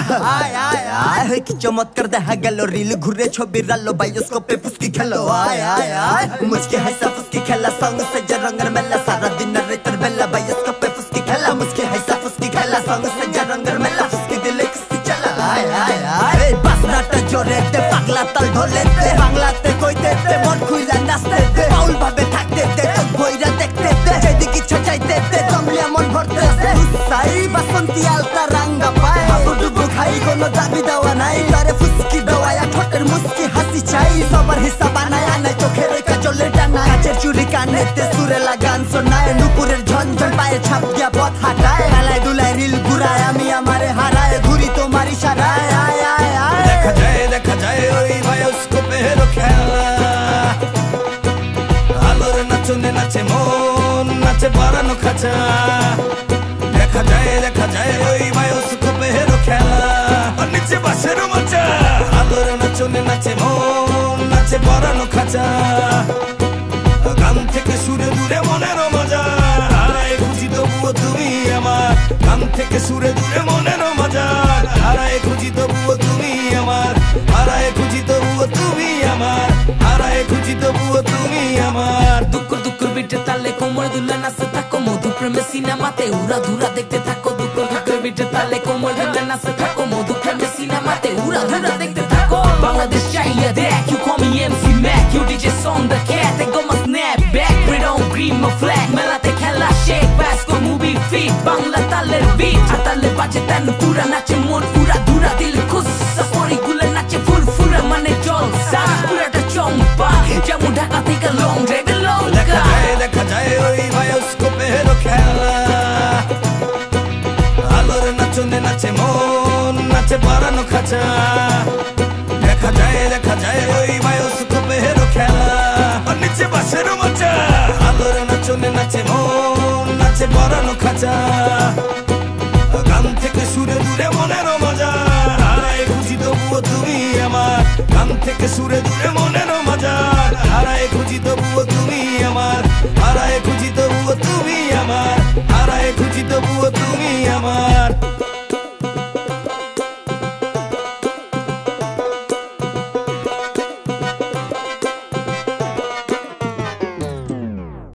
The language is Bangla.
আয় আয় আয় কি চমৎকার দেখা গেল রিল ঘুরে ছবি রালো বায়োস্কোপে ফুসকি খেলো আয় আয় আয় মুঝকে হাইসা ফুসকি খেলা সঙ্গ সে রঙের মেলা সারা দিন রাতের বেলা বায়োস্কোপে ফুসকি খেলা মুঝকে হাইসা ফুসকি খেলা সঙ্গ সে রঙের মেলা ফুসকি দিলে কিস্তি চালা আয় আয় আয় এই বাসনাটা জোরে দে পাগলা তাল ঢোলে দে বাংলাতে কইতে দে মন খুইলা নাচতে দে বাউল ভাবে থাকতে দে চোখ বইরা দেখতে দে যেদিকে ইচ্ছা চাইতে দে জমলিয়া মন ভরতে দে সাই বাসন্তী আলতা রাঙ্গা পায় হাবুডুবু খাই কোনো দাবি দেওয়া নাই তারে ফুসকি দেওয়া ঠোঁটের মুস্কি হাসি চাই সবার হিসাব বানায় আনায় চোখের কাজলের টানা কাচের চুরি কানেতে সুরে লাগান শোনায় নুপুরের ঝনঝন পায়ে ছাপ দিয়া পথ হাঁটায় খেলায় দুলায় রিল ঘুরায় আমি আমারে হারায় ঘুরি তোমার ইশারায় আয় আয় আয় দেখা যায় ওই বায়োস্কোপের খেলা আলোর নাচনে নাচে মন নাচে বাড়ানো খাঁচা দেখা যায় ওই বায়োস্কোপের খেলা নিচে বাসের মজা আলোর নাচনে নাচে মন নাচে বাড়ানো খাঁচা গান থেকে সুরে দূরে মনের মজা হারায় খুঁজি তবুও তুমি আমার গান থেকে সুরে দূরে মনের মজা হারায় খুঁজি তবুও তুমি আমার হারায় খুঁজি তবুও তুমি আমার হারায় খুঁজি তবুও তুমি আমার দুকুর দুকুর বিটে তালে কোমর দুলে নাচতে থাকো মধু প্রেমে সিনেমাতে উড়া ধুরা দেখতে থাকো দুকুর দুকুর বিটে তালে কোমর দুলে নাচতে থাকো মধু প্রেমে সিনেমাতে উড়া ধুরা দেখতে থাকো বাংলাদেশ চাইয়া দেখ you call me MC Mac you DJ Son the cat they go my snap back red on green my flag মেলাতে খেলা shake basko movie feet Bangla তালের beat আর তালে বাজে তেন পুরা নাচে মন উড়া ধুরা দিল খুশ সাপরি গুলে নাচে ফুল ফুরা মানে জলসা পুরাটা চম্পা যেমন ঢাকা থেকে লং ড্রাইভে লঙ্কা দেখা যায় ওই বায়োস্কোপের খেলা আলোর নাচনে নাচে মন নাচে বাড়ানো খাঁচা দেখা যায় ওই বায়োস্কোপের খেলা নিচে বাসের মজা আলোর নাচনে নাচে মন নাচে বাড়ানো খাঁচা গান থেকে সুরে দূরে মনের মজা হারায় খুঁজি তবুও তুমি আমার গান থেকে সুরে দূরে মনের মজা হারায় খুঁজি তবুও তুমি আমার হারায় খুঁজি তবুও তুমি আমার হারায় খুঁজি তবুও তুমি আমার